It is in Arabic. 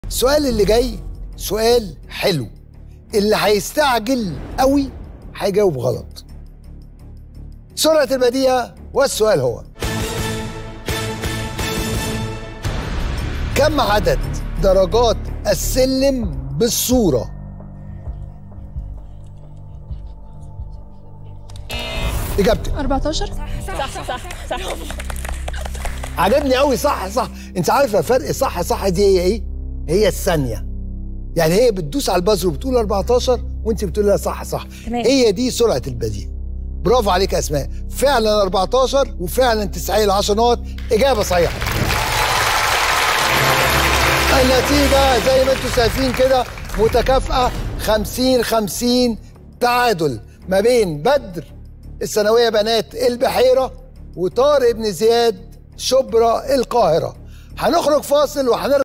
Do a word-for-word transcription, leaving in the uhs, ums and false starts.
السؤال اللي جاي سؤال حلو، اللي هيستعجل قوي هيجاوب غلط. سرعة البديهة، والسؤال هو: كم عدد درجات السلم بالصورة؟ إجابتك أربعتاشر. صح صح صح صح عجبني قوي. صح صح. انت عارفه فرق صح صح دي هي ايه؟ هي الثانيه. يعني هي بتدوس على البازر وبتقول أربعتاشر وانت بتقول لها صح صح. تمام. هي دي سرعه البديهه. برافو عليك يا اسماء، فعلا أربعتاشر وفعلا تستحق عشر نقط. اجابه صحيحه. النتيجه زي ما انتم شايفين كده متكافئه، خمسين خمسين، تعادل ما بين بدر الثانويه بنات البحيره وطارق بن زياد شبرا القاهره. هنخرج فاصل وهنرجع.